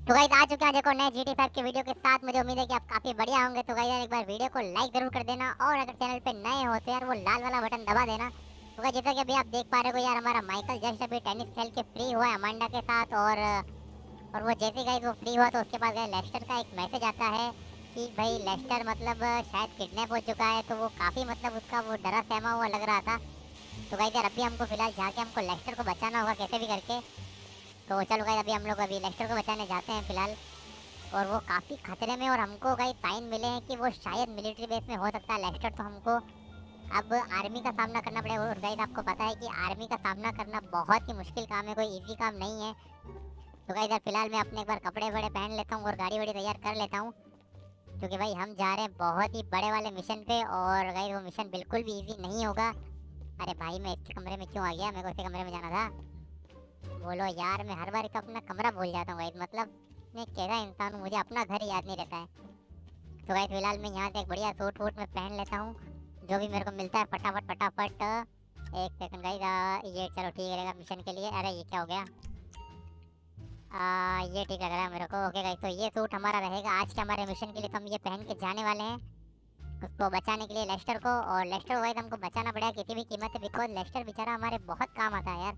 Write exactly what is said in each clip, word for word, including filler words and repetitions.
तो गाइस आ चुके हैं देखो नए जी टी फाइव के वीडियो के साथ। मुझे उम्मीद है कि आप काफी बढ़िया होंगे। तो गाइस यार एक बार वीडियो को लाइक जरूर कर देना और अगर चैनल पे नए हो तो यार वो लाल वाला बटन दबा देना। तो गाइस जैसा कि अभी आप देख पा रहे हो यार हमारा माइकल जस्ट अभी टेनिस खेल के फ्री हुआ है अमांडा के साथ। और और वो जैसे गाइस वो फ्री हुआ तो उसके बाद गाइस लेस्टर का एक मैसेज आता है कि भाई लेस्टर मतलब शायद किडनैप हो चुका है। तो वो काफी मतलब उसका वो डरा सहमा हुआ लग रहा था। तो गाइस यार अभी हमको फिलहाल जाके हमको लेस्टर को बचाना होगा कैसे भी करके। तो चलो गाइस अभी हम लोग अभी लेस्टर को बचाने जाते हैं फिलहाल। और वो काफ़ी खतरे में और हमको गाइस साइन मिले हैं कि वो शायद मिलिट्री बेस में हो सकता है लेस्टर। तो हमको अब आर्मी का सामना करना पड़ेगा। और गाइस आपको पता है कि आर्मी का सामना करना बहुत ही मुश्किल काम है, कोई इजी काम नहीं है। तो गाइस यार फिलहाल मैं अपने एक बार कपड़े वड़े पहन लेता हूँ और गाड़ी वाड़ी तैयार कर लेता हूँ, क्योंकि भाई हम जा रहे हैं बहुत ही बड़े वाले मिशन पे। और गाइस वो मिशन बिल्कुल भी इजी नहीं होगा। अरे भाई मैं इसके कमरे में क्यों आ गया? मेरे को इसके कमरे में जाना था। बोलो यार, मैं हर बार तो अपना कमरा भूल जाता हूँ गाइस। मतलब मैं कैसा इंसान हूँ, मुझे अपना घर याद नहीं रहता है। तो गाइस फिलहाल मैं यहाँ से एक बढ़िया सूट वूट में पहन लेता हूँ, जो भी मेरे को मिलता है फटाफट फटाफट। एक सेकंड गाइस, ये चलो ठीक रहेगा मिशन के लिए। अरे ये क्या हो गया? आ, ये ठीक लग रहा है मेरे को। ओके गाइस, तो ये सूट हमारा रहेगा आज के हमारे मिशन के लिए। तो हम ये पहन के जाने वाले हैं उसको बचाने के लिए लेस्टर को। और लेस्टर को गाइस हमको बचाना पड़ेगा किसी भी कीमत पे, बिकॉज लेस्टर बेचारा हमारे बहुत काम आता है यार।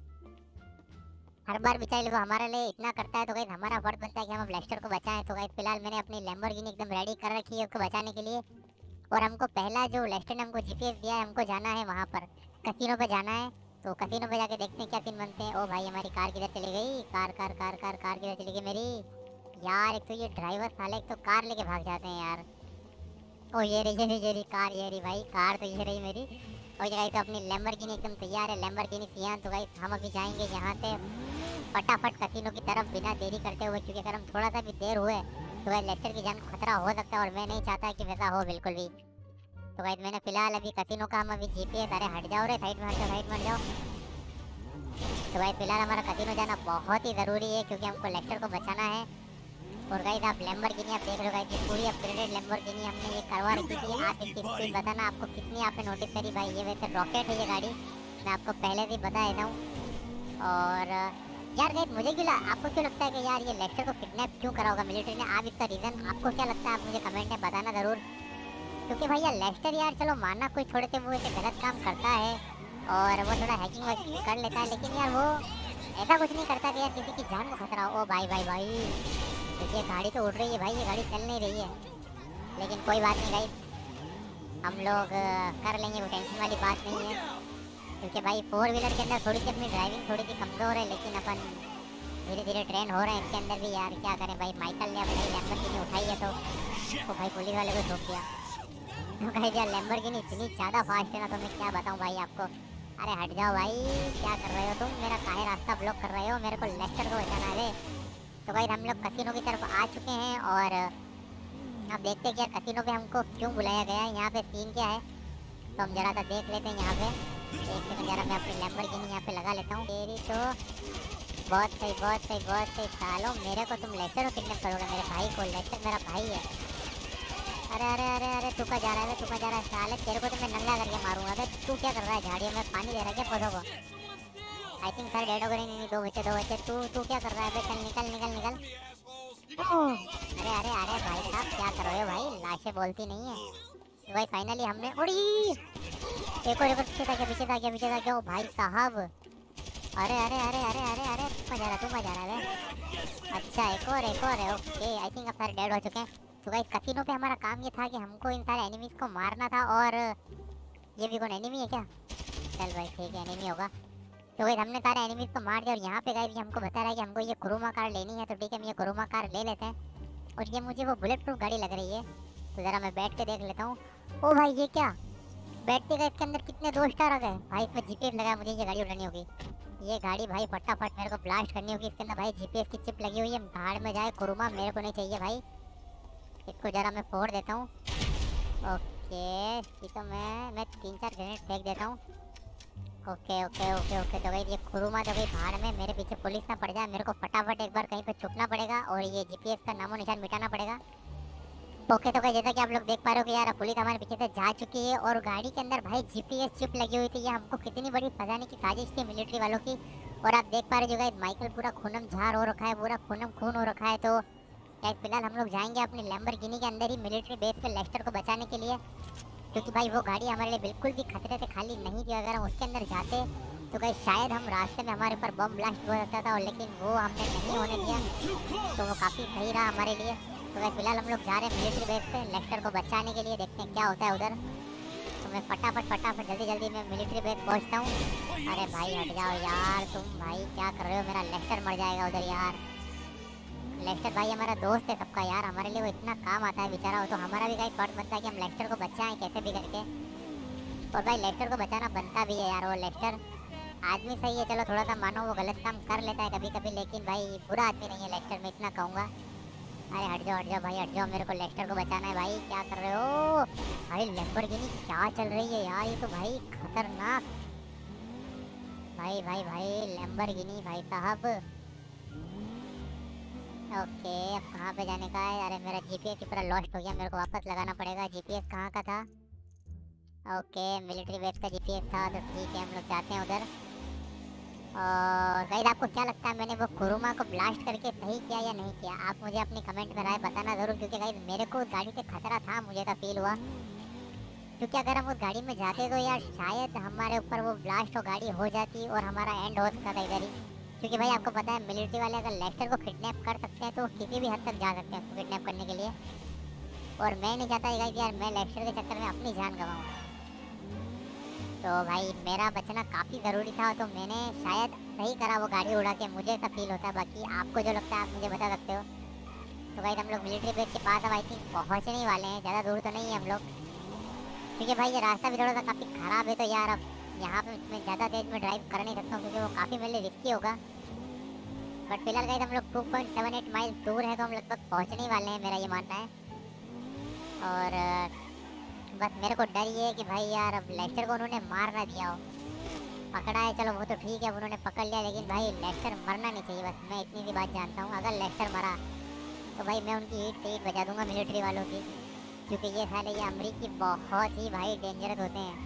हर बार बेचारे लोग हमारे लिए इतना करता है। तो गाइस हमारा फर्ज बनता है कि हम अब लेस्टर को बचाएं। तो गाइस फिलहाल मैंने अपनी लैम्बोर्गिनी एकदम रेडी कर रखी है उसको बचाने के लिए। और हमको पहला जो लेस्टर ने हमको जी पी एस दिया है, हमको जाना है वहाँ पर कसिनो पे जाना है। तो कसिनो पे जाके देखते हैं क्या सीन बनते हैं। ओ भाई हमारी कार किधर चली गई? Car car car car car किधर चली गई मेरी? यार एक तो ये ड्राइवर साले एक तो कार लेके भाग जाते हैं यार। ओ ये रही ये रही ये रही कार, ये रही भाई कार, तो ये रही मेरी। और ये गाइस तो अपनी लैम्बोर्गिनी एकदम तैयार है, लैम्बोर्गिनी सियान। तो गाइस हम अभी जाएंगे यहाँ से फटाफट कसिनो की तरफ बिना देरी करते हुए, क्योंकि अगर हम थोड़ा सा भी देर हुए तो गाइस लेस्टर की जान को खतरा हो सकता है और मैं नहीं चाहता कि वैसा हो बिल्कुल भी। तो गाइस मैंने फिलहाल अभी कसिनो का हम अभी जी पी एस, अरे हट जाओ रे, साइड में हट जाओ, साइड में हट जाओ। तो गाइस फिलहाल हमारा कसिनो जाना बहुत ही ज़रूरी है, क्योंकि हमको लेस्टर को बचाना है। और गाइस आप लैम्बोर्गिनी आप देख रहे हो गाइस, ये पूरी अपग्रेडेड लैम्बोर्गिनी हमने ये करवा रखी थी। आप इसकी स्पीड बताना आपको कितनी आपने नोटिस करी भाई। ये वैसे रॉकेट है ये गाड़ी, मैं आपको पहले से बता देता हूँ। और यार गाइस मुझे क्यों आपको क्यों लगता है कि यार ये लेस्टर को किडनैप क्यों करा होगा मिलिट्री ने? आप इसका रीज़न आपको क्या लगता है आप मुझे कमेंट में बताना ज़रूर। क्योंकि भाई यार लेस्टर यार चलो मानना कोई थोड़े से वो ऐसे गलत काम करता है और वो थोड़ा हैकिंग वैकिंग कर लेता है, लेकिन यार वो ऐसा कुछ नहीं करता कि यार किसी की जान को खतरा हो। ओ भाई भाई भाई ये गाड़ी तो उड़ रही है भाई, ये गाड़ी चल नहीं रही है। लेकिन कोई बात नहीं गाइस, हम लोग कर लेंगे, वो टेंशन वाली बात नहीं है। क्योंकि भाई फोर व्हीलर के अंदर थोड़ी सी अपनी ड्राइविंग थोड़ी सी कमज़ोर है, लेकिन अपन धीरे धीरे ट्रेन हो रहे हैं इसके अंदर भी। यार क्या करें भाई, माइकल ने अपनी लैम्बोर्गिनी उठाई है तो तो भाई पुलिस वाले को ठोक दिया। तो भाई यार लैम्बोर्गिनी इतनी ज़्यादा फास्ट है ना, तो मैं क्या बताऊँ भाई आपको। अरे हट जाओ भाई, क्या कर रहे हो तुम? मेरा काहे रास्ता ब्लॉक कर रहे हो? मेरे को लेस्टर को बचाना है। तो भाई हम लोग कसिनो की तरफ आ चुके हैं और अब देखते हैं कि यार कसिनो पे हमको क्यों बुलाया गया है, यहाँ पे सीन क्या है। तो हम जरा सा देख लेते हैं यहाँ पे। एक सेकंड जरा मैं अपनी लैम्बोर्गिनी यहाँ पे लगा लेता हूँ। तेरी तो बहुत सही बहुत सही बहुत सही। सालो मेरे को तुम लेस्टर को किडनैप करोगे? मेरे भाई को? लेस्टर मेरा भाई है। अरे अरे अरे अरे तू का जा रहा है, तू का जा रहा है साले, तेरे को तो मैं नंगा करके मारूंगा। अबे तू क्या कर रहा है? झाड़ियों में पानी दे रहा है क्या पौधों को? आई थिंक सारे डेड हो गए। नहीं नहीं दो बच्चे दो बच्चे। तू तू क्या कर रहा है? चल निकल निकल निकल। अरे अरे अरे भाई साहब क्या कर रहे हो भाई? लाशें बोलती नहीं है। तो भाई फाइनली हमने उड़ी। एक और एक और पीछे था क्या? पीछे था क्या? पीछे था क्या? ओ भाई साहब, अरे अरे अरे अरे अरे अरे तू जा रहा तू जा रहा है? अच्छा एक और एक और है। ओके आई थिंक अब सारे डेड हो चुके हैं। तो गाइस कसिनो पे हमारा काम ये था कि हमको इन सारे एनिमीज को मारना था। और ये भी कौन एनिमी है क्या? चल भाई ठीक है एनिमी होगा। तो गाइस हमने सारे एनिमीज को मार दिया। और यहाँ पे गाइस हमको बता रहा है कि हमको ये कुरुमा कार लेनी है। तो ठीक है हम ये कुरुमा कार ले लेते हैं। और ये मुझे वो बुलेट प्रूफ गाड़ी लग रही है, तो ज़रा मैं बैठ के देख लेता हूँ। ओ भाई ये क्या? बैठते गए इसके अंदर कितने दो स्टार आ गए भाई। इसमें जी पी एस लगा, मुझे ये गाड़ी उड़ानी होगी। ये गाड़ी भाई फटाफट मेरे को ब्लास्ट करनी होगी। इसके अंदर भाई जी पी एस की चिप लगी हुई है। भाड़ में जाए कुरुमा, मेरे को नहीं चाहिए भाई। इसको ज़रा मैं फोड़ देता हूँ। ओके ये तो मैं मैं तीन चार ग्रेनेड फेंक देता हूँ। Okay okay okay okay. तो भाई ये कुरुमा तो भाई भाड़ में, मेरे पीछे पुलिस ना पड़ जाए। मेरे को फटाफट एक बार कहीं पे छुपना पड़ेगा और ये जी पी एस का नामो निशान मिटाना पड़ेगा। ओके तो भाई जैसा कि आप लोग देख पा रहे हो कि यार पुलिस हमारे पीछे से जा चुकी है और गाड़ी के अंदर भाई जी पी एस चिप लगी हुई थी। ये हमको कितनी बड़ी फंसाने की साजिश थी मिलिट्री वालों की। और आप देख पा रहे हो गाइस माइकल पूरा खूनम झार हो रखा है, पूरा खूनम खून हो रखा है। तो गाइस फिलहाल हम लोग जाएंगे अपनी लैम्बोर्गिनी के अंदर ही मिलिट्री बेस पे लेस्टर को बचाने के लिए, क्योंकि भाई वो गाड़ी हमारे लिए बिल्कुल भी खतरे से खाली नहीं थी। अगर हम उसके अंदर जाते तो गाइस शायद हम रास्ते में हमारे ऊपर बम ब्लास्ट हो सकता था, और लेकिन वो हमने नहीं होने दिया, तो वो काफ़ी सही रहा हमारे लिए। तो गाइस फिलहाल हम लोग जा रहे हैं मिलिट्री बेस पे लेस्टर को बचाने के लिए, देखते हैं क्या होता है उधर। तो मैं फटाफट फटाफट जल्दी जल्दी मैं मिलिट्री बेस पहुंचता हूँ। अरे भाई हट जाओ यार, तुम भाई क्या कर रहे हो, मेरा लेस्टर मर जाएगा उधर यार। लेस्टर भाई हमारा दोस्त है सबका यार, हमारे लिए वो इतना काम आता है बेचारा, वो तो हमारा भी गाइस फर्ज बनता है कि हम लेस्टर को बचाएं कैसे भी करके। और भाई लेस्टर को बचाना बनता भी है यार, वो लेस्टर आदमी सही है, चलो थोड़ा सा मानो वो गलत काम कर लेता है कभी कभी, लेकिन भाई बुरा आदमी नहीं है लेस्टर, मैं इतना कहूँगा। अरे हट जाओ हट जाओ भाई हट जाओ, मेरे को लेस्टर को बचाना है भाई, क्या कर रहे हो भाई। लैम्बोर्गिनी क्या चल रही है यार, ये तो भाई खतरनाक। भाई भाई भाई लैम्बोर्गिनी भाई साहब। ओके अब कहाँ पे जाने का है। अरे मेरा जीपीएस ही पूरा लॉस्ट हो गया, मेरे को वापस लगाना पड़ेगा। जीपीएस कहाँ का था? ओके मिलिट्री बेस का जीपीएस था, तो ठीक है हम लोग जाते हैं उधर। और गाइस आपको क्या लगता है मैंने वो कुरुमा को ब्लास्ट करके सही किया या नहीं किया? आप मुझे अपनी कमेंट में राय बताना ज़रूर, क्योंकि गाइस मेरे को उस गाड़ी से खतरा था, मुझे तो फील हुआ। क्योंकि अगर हम उस गाड़ी में जाते तो यार शायद हमारे ऊपर वो ब्लास्ट हो गाड़ी हो जाती और हमारा एंड हो सकता था इधर ही। क्योंकि भाई आपको पता है मिलिट्री वाले अगर लेस्टर को किडनैप कर सकते हैं तो किसी भी हद तक जा सकते हैं उसको किडनैप करने के लिए। और मैं नहीं चाहता गाइस यार मैं लेस्टर के चक्कर में अपनी जान गंवाऊँ। तो भाई मेरा बचना काफ़ी ज़रूरी था, तो मैंने शायद सही करा वो गाड़ी उड़ा के, मुझे ऐसा फील होता है। बाकी आपको जो लगता है आप मुझे बता सकते हो। तो भाई हम लोग मिलिट्री बेस के पास अब आई थिंक पहुँचने ही वाले हैं, ज़्यादा दूर तो नहीं है हम लोग, क्योंकि भाई ये रास्ता भी थोड़ा सा काफ़ी ख़राब है। तो यार अब यहाँ पे मैं ज़्यादा तेज़ में ड्राइव कर नहीं सकता हूँ, क्योंकि वो काफ़ी मेरे लिए रिस्की होगा। बट फिलहाल गाइस हम लोग two point seven eight mile दूर है, तो हम लगभग पहुँचने ही वाले हैं, मेरा ये मानना है। और बस मेरे को डर ये है कि भाई यार अब लेस्टर को उन्होंने मार ना दिया हो। पकड़ा है चलो वो तो ठीक है, उन्होंने पकड़ लिया, लेकिन भाई लेस्टर मरना नहीं चाहिए, बस मैं इतनी सी बात जानता हूँ। अगर लेस्टर मरा तो भाई मैं उनकी ईट से ईट बजा दूंगा मिलिट्री वालों की, क्योंकि ये साले ये अमरीकी बहुत ही भाई डेंजरस होते हैं।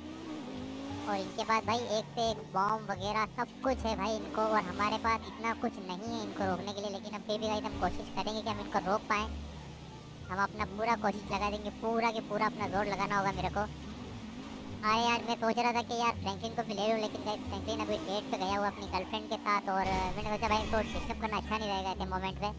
और इनके पास भाई एक से एक बॉम्ब वगैरह सब कुछ है भाई इनको, और हमारे पास इतना कुछ नहीं है इनको रोकने के लिए। लेकिन हम फिर भी भाई हम कोशिश करेंगे कि हम इनको रोक पाएँ। हम अपना पूरा कोशिश लगा देंगे, पूरा के पूरा अपना जोर लगाना होगा मेरे को। हाँ यार मैं सोच रहा था कि यार फ्रैंकलिन को भी ले लूँ, लेकिन फ्रैंकलिन अभी डेट पे गया हुआ अपनी गर्लफ्रेंड के साथ, और मैंने सोचा भाई इसको डिस्टर्ब करना अच्छा नहीं रहेगा ऐसे मोमेंट पे।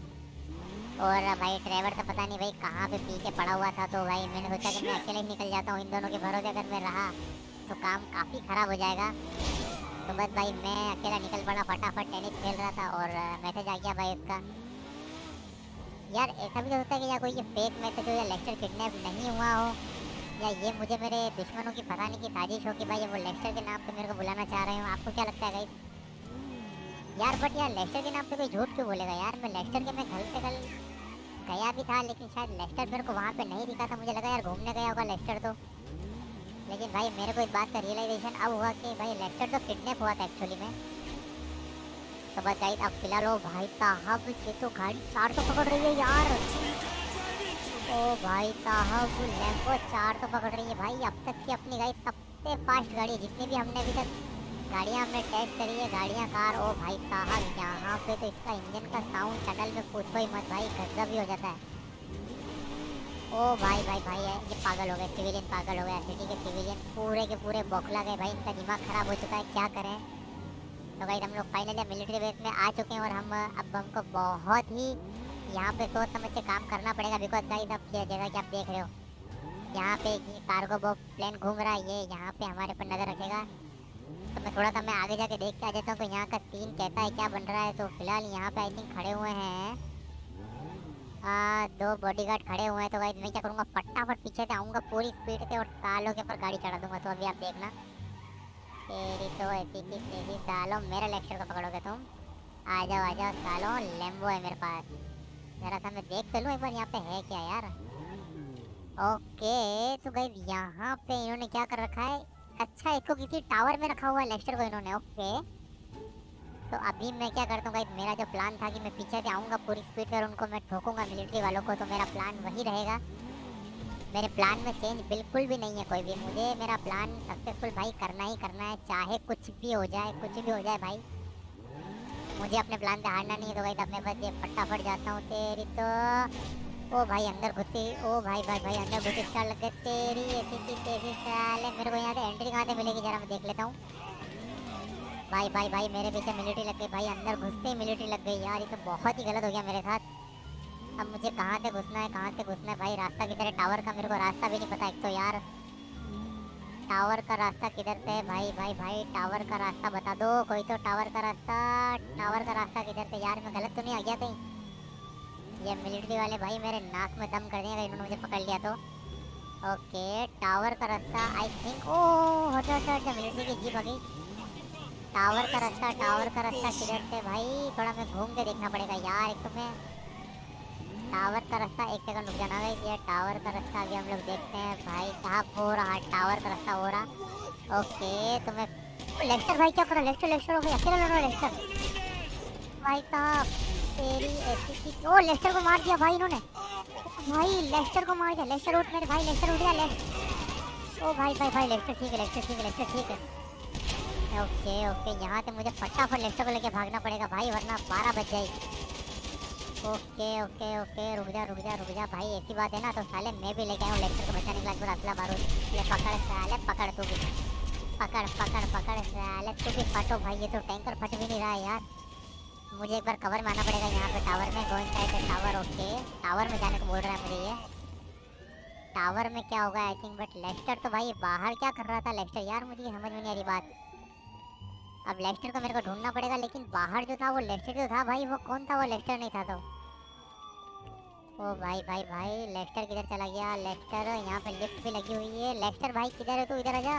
और भाई ड्राइवर तो पता नहीं भाई कहाँ पे पी के पड़ा हुआ था, तो भाई मैंने सोचा कि मैं अकेले ही निकल जाता हूँ। इन दोनों के भरोसे अगर मैं रहा तो काम काफ़ी ख़राब हो जाएगा। तो बस भाई मैं अकेला निकल पड़ा, फटाफट टेनिस खेल रहा था और मैसेज आ गया भाई उसका। यार ऐसा भी तो होता है कि या कोई ये फेक मैसेज हो, या लेस्टर किडनैप नहीं हुआ हो, या ये मुझे मेरे दुश्मनों की फंसाने की साजिश हो कि भाई वो लेस्टर के नाम पे मेरे को बुलाना चाह रहे हो। आपको क्या लगता है गाइस? यार बट यार लेस्टर के नाम पे कोई झूठ क्यों बोलेगा यार? मैं लेस्टर के मैं कल से कल गया भी था, लेकिन शायद लेस्टर मेरे को वहाँ पे नहीं दिखा था। मुझे लगा यार घूमने गया होगा लेस्टर तो, लेकिन भाई मेरे को इस बात का रियलाइजेशन अब हुआ कि भाई लेस्टर तो किडनैप हुआ था एक्चुअली में। तो बस गाइस अब फिलहाल हो भाई साहब ये तो गाड़ी चार तो पकड़ रही है यार। ओ भाई साहब लैम्बो चार तो पकड़ रही है भाई, अब तक की अपनी गाइस सबसे फास्ट गाड़ी, जितनी भी हमने अभी तक गाड़ियाँ हमने टेस्ट करी है गाड़ियाँ कार। ओ भाई साहब यहाँ पे तो इसका इंजन का साउंड टनल में पूछो ही मत भाई, गजब ही हो जाता है। ओ भाई भाई भाई है ये पागल हो गए, सिविलियन पागल हो गए, सिटी के सिविलियन पूरे के पूरे बौखला गए भाई, इनका दिमाग खराब हो चुका है, क्या करें। तो भाई हम लोग फाइनली मिलिट्री बेस में आ चुके हैं, और हम अब हमको बहुत ही यहाँ पे सोच समझ के काम करना पड़ेगा, बिकॉज गाइस अब जैसा कि आप देख रहे हो यहाँ पे कार्गो बो प्लेन घूम रहा है, ये यहाँ पे हमारे पर नज़र रखेगा। तो मैं थोड़ा सा मैं आगे जाके देख के आ जाता हूँ तो यहाँ का सीन कैसा है, क्या बन रहा है। तो फिलहाल यहाँ पे आई थिंक खड़े हुए हैं आ, दो बॉडीगार्ड खड़े हुए हैं। तो गाइस मैं क्या करूँगा, फटाफट पीछे से आऊँगा पूरी स्पीड से और सालों के ऊपर गाड़ी चढ़ा दूँगा। तो अभी आप देखना, तेरी तो ऐसी की तेरी सालों, मेरे लेक्चर को पकड़ोगे तुम। आ जाओ आ जाओ सालों, लैम्बो है मेरे पास, जरा सा मैं देख तो लूँ एक बार यहाँ पे है क्या यार। ओके तो गाइस यहाँ पे इन्होंने क्या कर रखा है, अच्छा इसको किसी टावर में रखा हुआ है लेस्टर को इन्होंने। ओके तो अभी मैं क्या करता हूँ गाइस, मेरा जो प्लान था कि मैं पीछे से आऊँगा पूरी स्पीड पर उनको मैं ठोकूंगा मिलिट्री वालों को, तो मेरा प्लान वही रहेगा। मेरे प्लान में चेंज बिल्कुल भी नहीं है कोई भी, मुझे मेरा प्लान सक्सेसफुल भाई करना ही करना है, चाहे कुछ भी हो जाए, कुछ भी हो जाए भाई। मुझे अपने प्लान पे हारना नहीं है, तो गाइस अब मैं बस ये फटाफट जाता हूँ तेरी तो। ओ भाई अंदर घुसती, ओ भाई भाई भाई अंदर घुसती स्टार लग गए तेरी ऐसी की तैसी साले। मेरे को यहाँ से एंट्री कहाँ से मिलेगी जरा मैं देख लेता हूँ। भाई भाई भाई मेरे पीछे मिलिट्री लग गई भाई, अंदर घुसते ही मिलिट्री लग गई यार, ये तो बहुत ही गलत हो गया मेरे साथ। अब मुझे कहाँ से घुसना है, कहाँ से घुसना है भाई, रास्ता किधर है टावर का, मेरे को रास्ता भी नहीं पता एक तो यार। टावर का रास्ता किधर से है भाई भाई भाई, टावर का रास्ता बता दो कोई तो, टावर का रास्ता, टावर का रास्ता किधर से यार, मैं गलत तो नहीं आ गया कहीं। ये मिलिट्री वाले भाई मेरे नाक में दम कर दिए, इन्होंने मुझे पकड़ लिया तो। ओके टावर का रास्ता आई थिंक, ओ हट हट हट, मिलिट्री की जीप आ गई। टावर का रास्ता, टावर का रास्ता किधर से भाई, थोड़ा मैं घूम के देखना पड़ेगा यार। एक तो मैं टावर का रास्ता, एक सेकंड रुक जाना भाई, ये टावर का रास्ता अभी हम लोग देखते हैं भाई साहब। हो रहा टावर का रास्ता हो रहा। ओके तो मैं लेक्चर भाई क्या कर रहा है, लेक्चर लेक्चर हो गया, अकेला लड़ रहा है लेक्चर भाई साहब तेरी ऐसी की। ओ लेक्चर को मार दिया भाई इन्होंने, भाई लेक्चर को मार दिया। लेक्चर उठ मेरे भाई, लेक्चर उठ गया लेक्चर। ओ भाई भाई भाई लेक्चर ठीक है, लेक्चर ठीक है, लेक्चर ठीक है। ओके ओके यहाँ से मुझे फटाफट लेक्चर को लेके भागना पड़ेगा भाई, वरना बारह बज जाएगी। ओके ओके ओके रुक जा रुक जा रुक जा भाई, ऐसी बात है ना तो साले मैं भी लेके आऊँ लेक्चर को बचाने के लिए असला बारूद। ये पकड़ साले पकड़, तू भी पकड़ पकड़ पकड़ साले, तू भी फटो भाई, ये तो टैंकर फट भी नहीं रहा है यार। मुझे एक बार कवर मारना पड़ेगा यहाँ पे टावर में, गोइंग साइड है टावर। ओके टावर में जाने को बोल रहा है मुझे ये, टावर में क्या होगा आई थिंक, बट लेक्चर तो भाई बाहर क्या कर रहा था लेक्चर यार, मुझे समझ में नहीं आ रही बात। अब लेक्चर को मेरे को ढूंढना पड़ेगा, लेकिन बाहर जो था वो लेक्चर जो था भाई, वो कौन था, वो लेक्चर नहीं था तो। ओ भाई भाई भाई लेक्चर किधर चला गया, लेक्चर यहाँ पे लिफ्ट भी लगी हुई है। लेक्चर भाई किधर है तू, इधर आजा।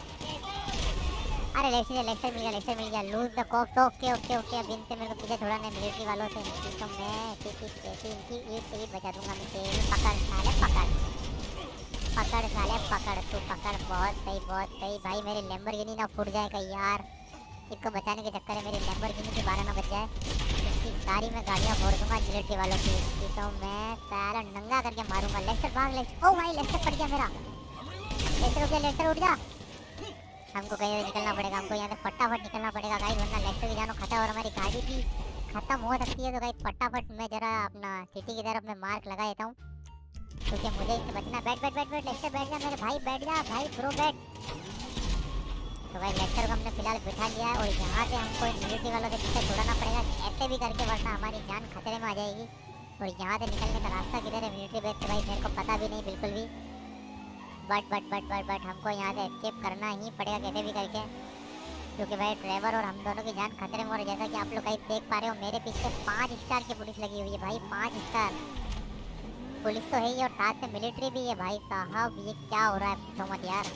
अरे लेक्चर लेक्चर मिल गया, लेक्चर मिल गया। Lose the cops, okay okay okay. अब इनसे मेरे को पीछे थोड़ा नहीं, मिलिट्री वालों से इनकी तो मैं ऐसी इनकी ईट ईट बचा दूंगा मैं तेरी। पकड़ साले पकड़ पकड़ साले पकड़, तू पकड़। बहुत सही बहुत सही भाई, मेरी लैम्बोर्गिनी ना फूट जाए कहीं यार, इसको बचाने के चक्कर में मेरी लैम्बोर्गिनी की बारह ना बच जाए। इसकी सारी मैं गाड़ियाँ फोड़ दूंगा मिलिट्री वालों की, इसकी तो मैं सारा नंगा करके मारूंगा। लेक्चर भाग लेक्चर, ओ भाई लेक्चर पड़ गया मेरा, लेक्चर उठ गया, लेक्चर उठ जा। हमको कहीं निकलना पड़ेगा, हमको यहाँ से फटाफट निकलना पड़ेगा गाइस, वरना लेक्चर की जानो खतरा और हमारी गाड़ी भी खत्म हो सकती है। तो गाइस फटाफट मैं जरा अपना सिटी की तरफ में मार्क लगा देता हूँ, क्योंकि मुझे इससे बचना। बैठ बैठ बैठ बैठ लेक्चर बैठ जा मेरे भाई, बैठ जा भाई ब्रो बैठ। तो भाई लेक्चर को हमने फिलहाल बिठा लिया है, और यहाँ से हमको मिलिट्री वालों से पीछे छुड़ाना पड़ेगा ऐसे भी करके, वरना हमारी जान खतरे में आ जाएगी। और यहाँ से निकलने का रास्ता किधर है मिलिट्री बेस से भाई मेरे को पता भी नहीं बिल्कुल भी, but but but but but हमको यहाँ से एस्केप करना ही पड़ेगा कैसे भी करके, क्योंकि भाई ड्राइवर और हम दोनों की जान खतरे में। और जैसा कि आप लोग कहीं देख पा रहे हो मेरे पीछे पाँच स्टार की पुलिस लगी हुई है भाई, पाँच स्टार पुलिस तो है ही, और साथ में मिलिट्री भी है भाई साहब। ये क्या हो रहा है पूछो मत यार।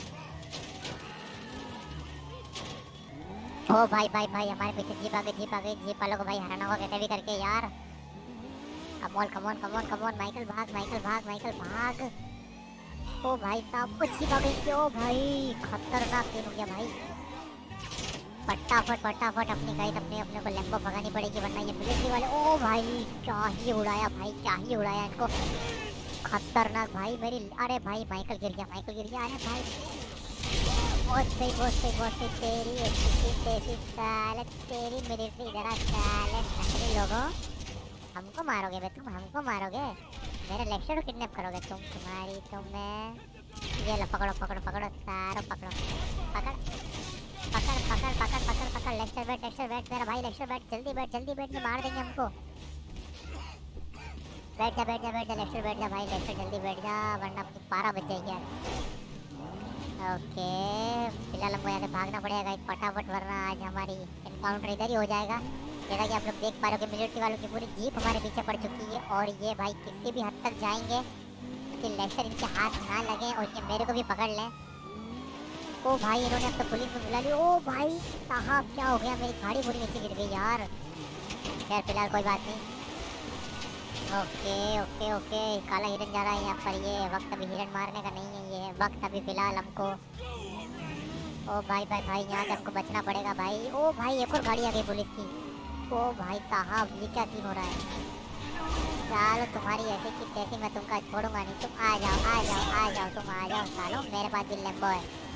ओ भाई भाई भाई हमारे पीछे जीप आ गई, जीप आ गई, जीप वालों को भाई हराना होगा कैसे भी करके यार। Come on come on come on come on Michael भाग, माइकल भाग, माइकल भाग। ओ भाई साहब कुछ जीप आ गई, ओ भाई खतरनाक सीन हो गया भाई। फटाफट फटाफट अपनी गाइड अपने अपने को लैम्बो भगानी पड़ेगी, वरना ये मिलिट्री वाले, ओ भाई क्या ही उड़ाया भाई, क्या ही उड़ाया इनको, खतरनाक भाई मेरी। अरे भाई माइकल गिर गया, माइकल गिर गया। अरे भाई बहुत सही बहुत सही बहुत सही, तेरी ऐसी तेरी साले, तेरी मिलिट्री जरा साले नकली लोगों, हमको मारोगे बे तुम, हमको मारोगे, मेरे लेक्चर को किडनैप करोगे तुम, तुम्हारी तो मैं। ये लो पकड़ो पकड़ो पकड़ो सारो पकड़ो, पकड़ पकड़ पकड़ पकड़ पकड़ पकड़। लेक्चर बैठ, लेक्चर बैठ मेरा भाई, लेक्चर बैठ, जल्दी बैठ जल्दी बैठ, नहीं मार देंगे हमको। बैठ जा बैठ जा बैठ जा लेक्चर बैठ जा भाई, लेक्चर जल्दी बैठ जा, वरना बारह बज जाएगी यार। ओके फिलहाल हमको यहाँ से भागना पड़ेगा एक फटाफट, वरना आज हमारी एनकाउंटर इधर ही हो जाएगा। जैसा कि आप लोग देख पा रहे हो कि मिलिट्री वालों की पूरी जीप हमारे पीछे पड़ चुकी है, और ये भाई किसी भी हद तक जाएंगे कि लेक्चर इनके हाथ ना लगे और ये मेरे को भी पकड़ लें। ओ भाई इन्होंने अब तो पुलिस को बुला ली। ओ भाई साहब क्या हो गया, मेरी गाड़ी पूरी नीचे गिर गई यार। खैर फिलहाल कोई बात नहीं। ओके ओके ओके काला हिरन जा रहा है यहाँ पर, ये वक्त अभी हिरन मारने का नहीं है, ये वक्त अभी फिलहाल हमको। ओ भाई भाई भाई यहाँ से हमको बचना पड़ेगा भाई। ओ भाई एक और गाड़ी आ गई पुलिस की। ओ भाई साहब ये क्या सीन हो रहा है, चलो तुम्हारी ऐसी की तैसी मैं तुमका छोड़ूंगा नहीं, तुम आ जाओ आ जाओ आ जाओ तुम आ जाओ सालो, मेरे पास भी लैम्बो है।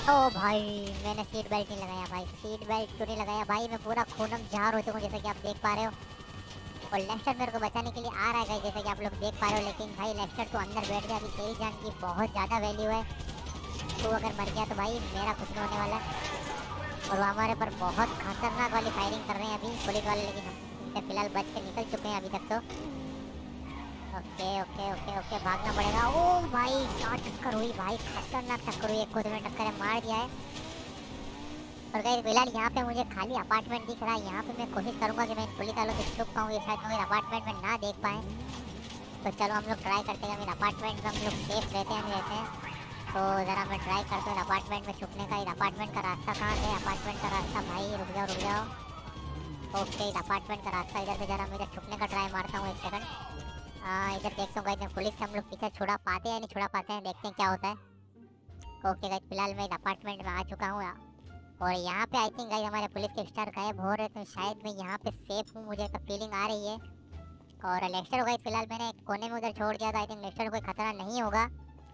ओ भाई मैंने सीट बेल्ट नहीं लगाया भाई, सीट बेल्ट क्यों नहीं लगाया भाई, मैं पूरा खूनम जार हो चुका हूँ जैसे कि आप देख पा रहे हो। और लेस्टर मेरे को बचाने के लिए आ रहा है गाइस, जैसे कि आप लोग देख पा रहे हो। लेकिन भाई लेस्टर तो अंदर बैठ गया, अभी तेरी जान की बहुत ज़्यादा वैल्यू है। तू अगर मर गया तो भाई मेरा कुछ नहीं होने वाला है। और वो हमारे पर बहुत खतरनाक वाली फायरिंग कर रहे हैं अभी पुलिस वाले, लेकिन हम इनसे फिलहाल बच के निकल चुके हैं अभी तक तो। ओके ओके ओके ओके भागना पड़ेगा। ओ भाई क्या टक्कर हुई भाई, खतरनाक टक्कर हुई, एक को तुम्हें टक्कर है मार दिया है। और गाइस फिलहाल यहाँ पे मुझे खाली अपार्टमेंट दिख रहा है, यहाँ पे मैं कोशिश करूंगा कि मैं इन पुलिस वालों से छुप पाऊँ, ये शायद मेरे अपार्टमेंट में ना देख पाएँ। तो चलो हम लोग ट्राई करते हैं, मेरे अपार्टमेंट में हम लोग सेफ रहते हैं नहीं रहते हैं। तो ज़रा मैं ट्राई करता हूँ अपार्टमेंट में छुपने का। इस अपार्टमेंट का रास्ता कहाँ है, अपार्टमेंट का रास्ता भाई रुक जाओ रुक जाओ। ओके इस अपार्टमेंट का रास्ता इधर से, ज़रा मैं इधर छुपने का ट्राई मारता हूँ एक सेकंड। इधर देखता हूँ गाइस पुलिस से हम लोग पीछे छुड़ा पाते हैं या नहीं छुड़ा पाते हैं, देखते हैं क्या होता है। ओके गाइस फिलहाल मैं इस अपार्टमेंट में आ चुका हूँ और यहाँ पे आई थिंक गाइस हमारे पुलिस के स्टार गायब हो रहे, तो शायद मैं यहाँ पे सेफ हूँ, मुझे तो फीलिंग आ रही है। और लेस्टर को गाइस फिलहाल मैंने कोने में उधर छोड़ दिया था, आई थिंक लेस्टर को कोई खतरा नहीं होगा।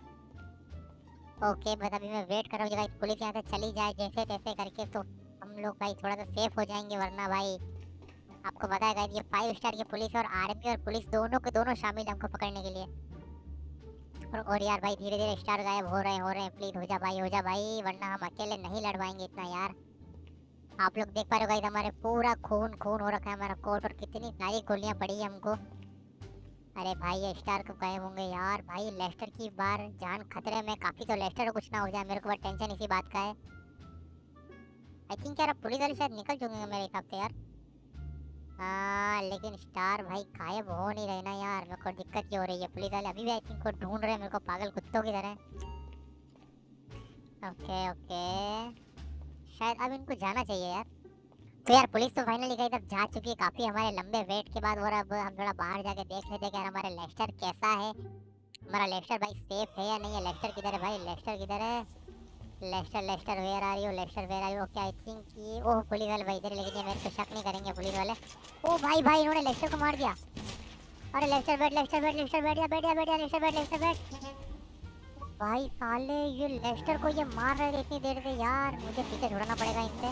ओके बस अभी मैं वेट कर रहा हूँ गाइस पुलिस यहाँ से चली जाए जैसे तैसे करके, तो हम लोग भाई थोड़ा सा सेफ हो जाएंगे। वरना भाई आपको पता है गाइस ये फाइव स्टार की पुलिस और आर्मी और पुलिस दोनों के दोनों शामिल हैं हमको पकड़ने के लिए। और, और यार भाई धीरे धीरे स्टार गायब हो रहे हैं हो रहे हैं, प्लीज हो जा भाई हो जा भाई, वरना हम अकेले नहीं लड़ पाएंगे इतना यार। आप लोग देख पा रहे हो गाइस हमारे पूरा खून खून हो रखा है हमारा कोट, और कितनी सारी गोलियां पड़ी है हमको। अरे भाई ये स्टार कब गायब होंगे यार, भाई लेस्टर की बार जान खतरे में काफ़ी, तो लेस्टर को कुछ ना हो जाए मेरे को बस टेंशन इसी बात का है। आई थिंक यार अब पुलिस वाले शायद निकल चुके हैं मेरे हिसाब से यार। हाँ लेकिन स्टार भाई गायब हो नहीं रहे ना यार, मेरे को दिक्कत ये हो रही है। पुलिस वाले अभी भी आई थिंक को ढूंढ रहे हैं मेरे को पागल कुत्तों की तरह। ओके ओके शायद अब इनको जाना चाहिए यार। तो यार पुलिस तो फाइनली गई तब जा चुकी है काफ़ी हमारे लंबे वेट के बाद। और अब हम थोड़ा बाहर जाके देख लेते हैं कि यार हमारा लेस्टर कैसा है, हमारा लेस्टर भाई सेफ है या नहीं है। लेस्टर किधर है भाई, लेस्टर किधर है, लेस्टर लेस्टर वेयर आ रही हो, लेस्टर वेयर आ रही हो। ओके आई थिंक ये ओह पुलिस वाले भाई इधर, लेकिन ये मेरे को शक नहीं करेंगे पुलिस वाले। ओ भाई भाई इन्होंने लेस्टर को मार दिया। अरे लेस्टर बैठ लेस्टर बैठ लेस्टर बैठ गया बैठ गया बैठ गया लेस्टर बैठ लेस्टर बैठ। भाई साले ये लेस्टर को ये मार रहे थे इतनी देर से यार, मुझे पीछे छुड़ाना पड़ेगा इनसे।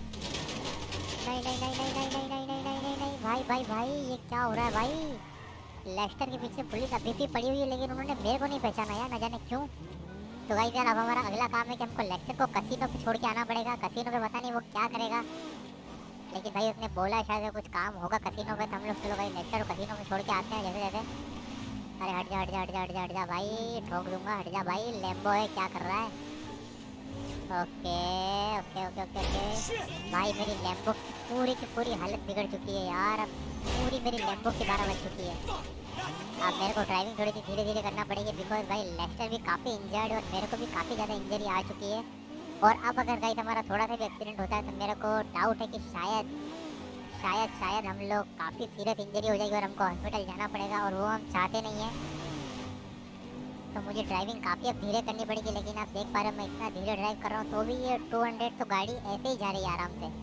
नहीं नहीं नहीं नहीं नहीं नहीं नहीं नहीं नहीं नहीं नहीं भाई भाई भाई ये क्या हो रहा है भाई, लेस्टर के पीछे पुलिस अभी भी पड़ी हुई है लेकिन उन्होंने मेरे को नहीं पहचाना यार, न जाने क्यों। तो गाइस यार अब हमारा अगला काम है कि हमको लेस्टर को कसीनो पे छोड़ के आना पड़ेगा। कसीनो पे पता नहीं वो क्या करेगा, लेकिन भाई उसने बोला शायद कुछ काम होगा कसीनो पे, तो हम लोग चलो भाई लेस्टर को कसीनो में छोड़ के आते हैं जैसे जैसे। अरे हट जा हट जा हट जा हट जा हट जा भाई, ठोक दूंगा हट जा भाई, लैम्बो है क्या कर रहा है। Okay okay okay okay okay भाई मेरी लैम्बो पूरी की पूरी हालत बिगड़ चुकी है यार, अब पूरी मेरी लैम्बो की बारह बज चुकी है। अब मेरे को ड्राइविंग थोड़ी सी धीरे धीरे करना पड़ेगी, बिकॉज भाई लेस्टर भी काफ़ी इंजर्ड और मेरे को भी काफ़ी ज़्यादा इंजरी आ चुकी है। और अब अगर गाइस हमारा थोड़ा सा भी एक्सीडेंट होता है तो मेरे को डाउट है कि शायद शायद शायद हम लोग काफ़ी सीरियस इंजरी हो जाएगी और हमको हॉस्पिटल जाना पड़ेगा, और वो हम चाहते नहीं हैं। तो मुझे ड्राइविंग काफ़ी अब धीरे करनी पड़ेगी, लेकिन आप देख पा रहे हो मैं इतना धीरे ड्राइव कर रहा हूँ तो भी ये टू हंड्रेड तो गाड़ी ऐसे ही जा रही है आराम से।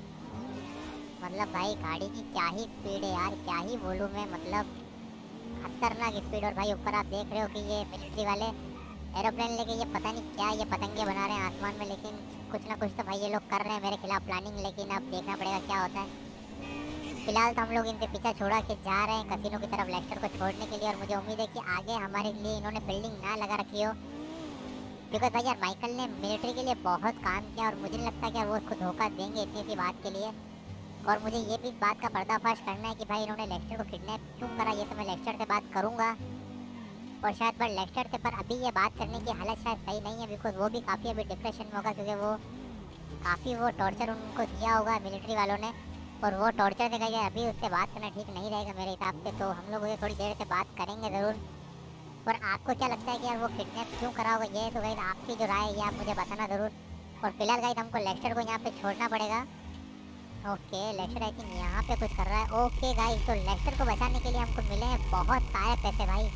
मतलब भाई गाड़ी की क्या ही स्पीड है यार, क्या ही बोलूँ मैं, मतलब खतरनाक स्पीड। और भाई ऊपर आप देख रहे हो कि ये मिलिट्री वाले एरोप्लेन लेके ये पता नहीं क्या ये पतंगे बना रहे हैं आसमान में, लेकिन कुछ ना कुछ तो भाई ये लोग कर रहे हैं मेरे खिलाफ प्लानिंग, लेकिन अब देखना पड़ेगा क्या होता है। फिलहाल तो हम लोग इनसे पीछा छोड़ा के जा रहे हैं कसीनो की तरफ लेस्टर को छोड़ने के लिए, और मुझे उम्मीद है कि आगे हमारे लिए इन्होंने बिल्डिंग ना लगा रखी हो, बिकॉज भाई यार माइकल ने मिलिट्री के लिए बहुत काम किया और मुझे नहीं लगता कि वो उसको धोखा देंगे इतनी सी बात के लिए। और मुझे ये भी इस बात का पर्दाफाश करना है कि भाई इन्होंने लेस्टर को किडनैप क्यों करा, ये तो मैं लेस्टर से बात करूँगा। और शायद पर लेस्टर से पर अभी ये बात करने की हालत शायद सही नहीं है, बिकॉज वो भी काफ़ी अभी डिप्रेशन में होगा, क्योंकि वो काफ़ी वो टॉर्चर उनको दिया होगा मिलिट्री वालों ने, और वो टॉर्चर से कहिए अभी उससे बात करना ठीक नहीं रहेगा मेरे हिसाब से। तो हम लोग उसे थोड़ी देर से बात करेंगे ज़रूर। और आपको क्या लगता है कि यार वो किडनैप क्यों करा होगा, ये तो गाइस आपकी जो राय है ये आप मुझे बताना ज़रूर। और फिलहाल गाइस हमको लेस्टर को यहाँ पे छोड़ना पड़ेगा। ओके लेस्टर आई थिंक यहाँ पे कुछ कर रहा है। ओके गाइस तो लेस्टर को बचाने के लिए हमको मिले हैं बहुत सारे पैसे भाई।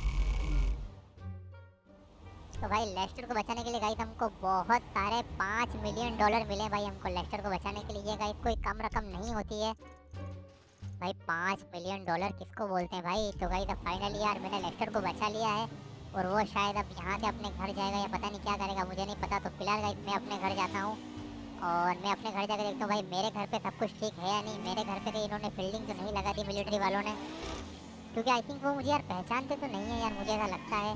तो भाई लेस्टर को बचाने के लिए गाइस हमको बहुत सारे पाँच मिलियन डॉलर मिले भाई हमको लेस्टर को बचाने के लिए। ये गाइस कोई कम रकम नहीं होती है भाई, पाँच मिलियन डॉलर किसको बोलते हैं भाई। तो गाइस अब फाइनली यार मैंने लेस्टर को बचा लिया है, और वो शायद अब यहाँ से अपने घर जाएगा या पता नहीं क्या करेगा, मुझे नहीं पता। तो फिलहाल गाइस मैं अपने घर जाता हूँ और मैं अपने घर जाकर देखता हूँ भाई मेरे घर पे सब कुछ ठीक है या नहीं। मेरे घर पे कहीं इन्होंने फील्डिंग तो नहीं लगा दी मिलिट्री वालों ने, क्योंकि आई थिंक वो मुझे यार पहचानते तो नहीं है यार, मुझे ऐसा लगता है।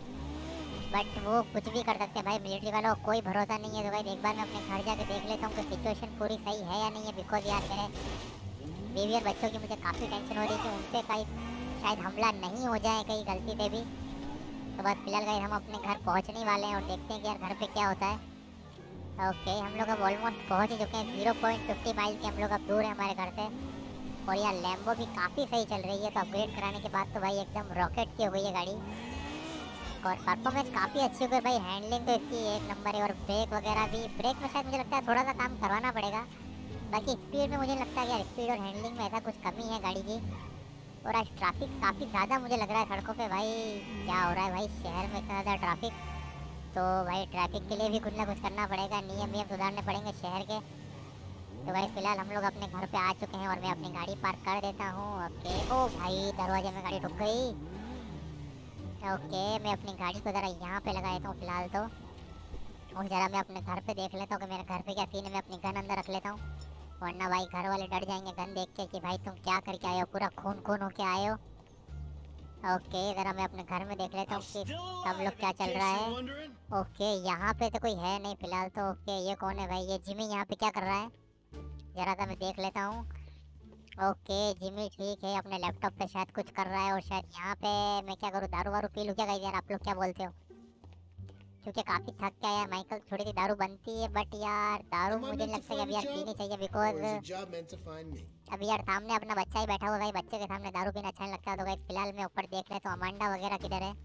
बट वो कुछ भी कर सकते हैं भाई, मिलिट्री वालों को कोई भरोसा नहीं है। तो भाई एक बार मैं अपने घर जाके देख लेता हूँ कि सिचुएशन पूरी सही है या नहीं है, बिकॉज यार मेरे बीवी और बच्चों की मुझे काफ़ी टेंशन हो रही है कि उन पर कहीं शायद हमला नहीं हो जाए कहीं गलती से भी। तो बस फिलहाल गाइस हम अपने घर पहुंचने वाले हैं और देखते हैं कि यार घर पे क्या होता है। ओके हम लोग अब ऑलमोस्ट पहुंच ही चुके हैं, जीरो पॉइंट फिफ्टी माइल के हम लोग अब दूर है हमारे घर से। और यार लैम्बो भी काफ़ी सही चल रही है, तो अपग्रेड कराने के बाद तो भाई एकदम रॉकेट की हो गई है गाड़ी। और परफॉर्मेंस काफ़ी अच्छी हो गई भाई, हैंडलिंग तो इसकी एक नंबर है। और ब्रेक वगैरह भी, ब्रेक में शायद मुझे लगता है थोड़ा सा काम करवाना पड़ेगा। बाकी स्पीड में मुझे लगता है कि यार स्पीड और हैंडलिंग में ऐसा कुछ कमी है गाड़ी की। और आज ट्रैफिक काफ़ी ज़्यादा मुझे लग रहा है सड़कों पे भाई। क्या हो रहा है भाई शहर में इतना ज़्यादा ट्रैफिक, तो भाई ट्रैफिक के लिए भी कुछ ना कुछ करना पड़ेगा, नियम नियम सुधारने पड़ेंगे शहर के। तो भाई फिलहाल हम लोग अपने घर पे आ चुके हैं और मैं अपनी गाड़ी पार्क कर देता हूँ। ओके ओ भाई दरवाजे में गाड़ी रुक गई। ओके मैं अपनी गाड़ी को ज़रा यहाँ पे लगा देता हूँ फिलहाल तो। और ज़रा मैं अपने घर पे देख लेता हूँ कि मेरे घर पे क्या सीन है। मैं अपनी गन अंदर रख लेता हूँ, वरना भाई घर वाले डर जाएंगे गन देख के कि भाई तुम क्या करके आए हो, पूरा खून खून होके आए हो। ओके ज़रा मैं अपने घर में देख लेता हूँ कि सब लोग क्या चल रहा है। ओके यहाँ पे तो कोई है नहीं फिलहाल तो। ओके ये कौन है भाई, ये जिमी यहाँ पे क्या कर रहा है, ज़रा सा मैं देख लेता हूँ। ओके जिमी ठीक है, अपने लैपटॉप पे शायद कुछ कर रहा है। और शायद यहाँ पे मैं क्या करूँ, दारू वारू पी लूँ क्या गाइस, यार आप लोग क्या बोलते हो? क्योंकि काफ़ी थक गया यार माइकल, थोड़ी सी दारू बनती है बट यार दारू मुझे लगता है कि अब यार पीनी चाहिए, बिकॉज अब यार सामने अपना बच्चा ही बैठा हुआ है भाई, बच्चे के सामने दारू पीना अच्छा नहीं लगता। तो गाइस फिलहाल मैं ऊपर देख ले तो अमांडा वगैरह किधर है,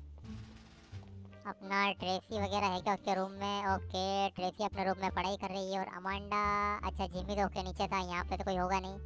अपना ट्रेसी वगैरह है क्या उसके रूम में? ओके ट्रेसी अपने रूम में पढ़ाई कर रही है और अमांडा, अच्छा जिमी तो ओके नीचे था, यहाँ पे तो कोई होगा नहीं।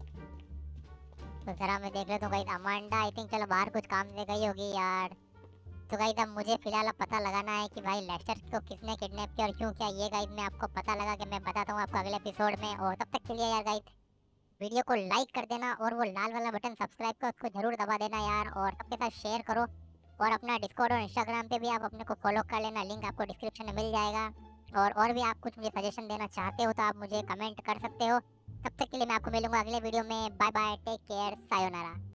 तो जरा मैं देख लेता हूँ गाइस, अमांडा आई थिंक चलो बाहर कुछ काम से गई होगी यार। तो गाइस अब मुझे फिलहाल अब पता लगाना है कि भाई लेस्टर को किसने किडनैप किया और क्यों किया। ये गाइस मैं आपको पता लगा कि मैं बताता हूँ आपको अगले एपिसोड में। और तब तक के लिए यार गाइस वीडियो को लाइक कर देना और वो लाल वाला बटन सब्सक्राइब का उसको जरूर दबा देना यार, और सबके साथ शेयर करो। और अपना डिस्कॉर्ड और इंस्टाग्राम पे भी आप अपने को फॉलो कर लेना, लिंक आपको डिस्क्रिप्शन में मिल जाएगा। और और भी आप कुछ मुझे सजेशन देना चाहते हो तो आप मुझे कमेंट कर सकते हो। तब तक के लिए मैं आपको मिलूंगा अगले वीडियो में। Bye bye, take care, sayonara.